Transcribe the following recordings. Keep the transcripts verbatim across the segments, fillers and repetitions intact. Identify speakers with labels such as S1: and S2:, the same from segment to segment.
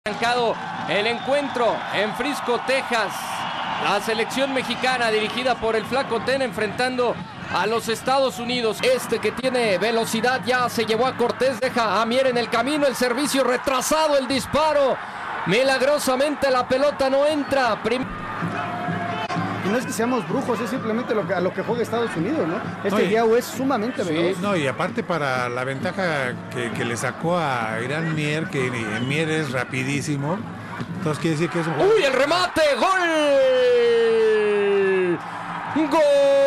S1: Arrancado el encuentro en Frisco, Texas. La selección mexicana dirigida por el Flaco Tena enfrentando a los Estados Unidos. Este que tiene velocidad ya se llevó a Cortés, deja a Mier en el camino, el servicio retrasado, el disparo. Milagrosamente la pelota no entra. Prim
S2: Y no es que seamos brujos, es simplemente lo que, a lo que juega Estados Unidos, ¿no? Este Diao es sumamente veloz.
S3: Sí, no, y aparte para la ventaja que, que le sacó a Irán Mier, que Mier es rapidísimo, entonces quiere decir que es un juego.
S1: ¡Uy, el remate! ¡Gol! ¡Gol!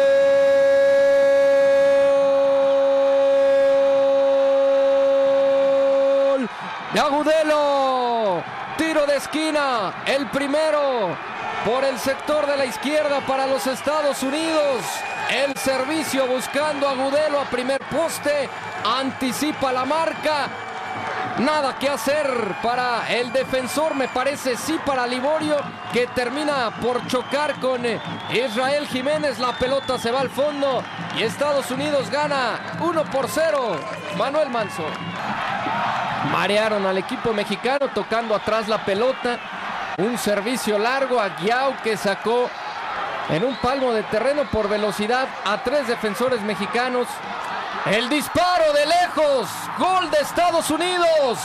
S1: De Agudelo. Tiro de esquina, el primero por el sector de la izquierda para los Estados Unidos. El servicio buscando a Agudelo a primer poste. Anticipa la marca. Nada que hacer para el defensor, me parece, sí para Liborio, que termina por chocar con Israel Jiménez. La pelota se va al fondo y Estados Unidos gana uno por cero. Manuel Manso. Marearon al equipo mexicano tocando atrás la pelota. Un servicio largo a Diao que sacó en un palmo de terreno por velocidad a tres defensores mexicanos. El disparo de lejos. Gol de Estados Unidos.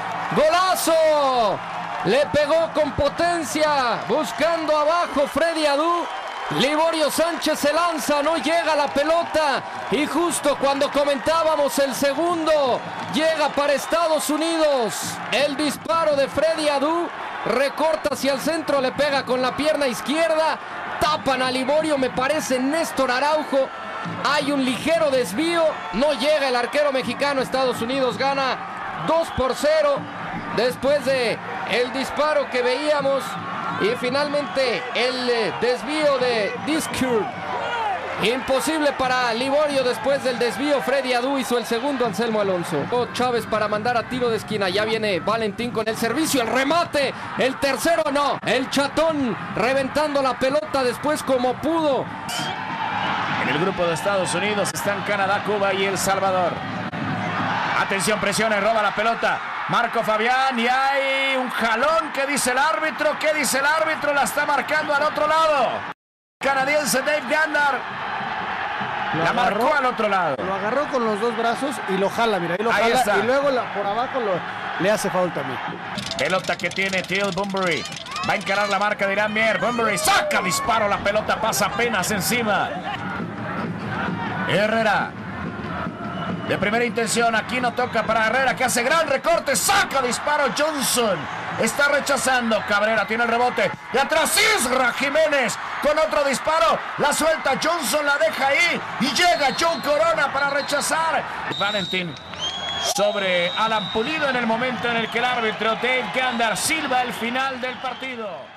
S1: Golazo. Le pegó con potencia. Buscando abajo Freddy Adu. Liborio Sánchez se lanza, no llega la pelota. Y justo cuando comentábamos el segundo, llega para Estados Unidos. El disparo de Freddy Adu. Recorta hacia el centro, le pega con la pierna izquierda. Tapan a Liborio, me parece Néstor Araujo. Hay un ligero desvío. No llega el arquero mexicano. Estados Unidos gana dos por cero. Después de el disparo que veíamos. Y finalmente el desvío de Diskur. Imposible para Liborio después del desvío. Freddy Adu hizo el segundo. Anselmo Alonso. Chávez para mandar a tiro de esquina. Ya viene Valentín con el servicio. El remate. El tercero no. El chatón reventando la pelota después como pudo.
S4: En el grupo de Estados Unidos están Canadá, Cuba y El Salvador. Atención, presiona y roba la pelota. Marco Fabián y hay un jalón. ¿Qué dice el árbitro? ¿Qué dice el árbitro? La está marcando al otro lado. Canadiense Dave Gander. La agarró, marcó al otro lado.
S2: Lo agarró con los dos brazos y lo jala, mira, ahí lo
S4: ahí
S2: jala.
S4: Está.
S2: Y luego la, por abajo lo, le hace falta también.
S4: Pelota que tiene Teal Bunbury. Va a encarar la marca de Irán Mier. Bunbury saca disparo. La pelota pasa apenas encima. Herrera. De primera intención, aquí no toca para Herrera, que hace gran recorte, saca disparo Johnson. Está rechazando, Cabrera tiene el rebote. De atrás Isra Jiménez con otro disparo. La suelta Johnson, la deja ahí. Y llega Joe Corona para rechazar. Valentín sobre Alan Pulido en el momento en el que el árbitro Dave Gander silba el final del partido.